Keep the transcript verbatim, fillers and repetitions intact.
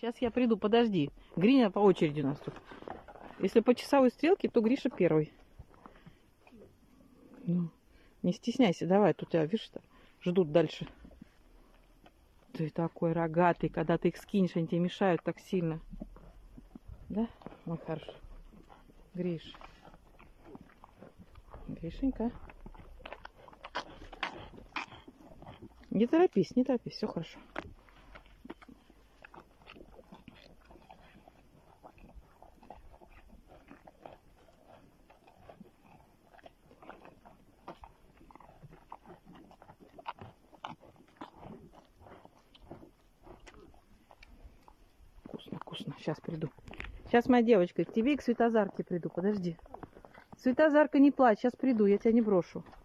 Сейчас я приду, подожди. Гриня по очереди у нас тут. Если по часовой стрелке, то Гриша первый. Ну, не стесняйся, давай, тут тебя, видишь, что ждут дальше. Ты такой рогатый, когда ты их скинешь, они тебе мешают так сильно. Да, мой хороший? Гриш. Гришенька. Не торопись, не торопись, все хорошо. Вкусно, вкусно. Сейчас приду. Сейчас, моя девочка, к тебе и к Светозарке приду. Подожди. Светозарка, не плачь, сейчас приду, я тебя не брошу.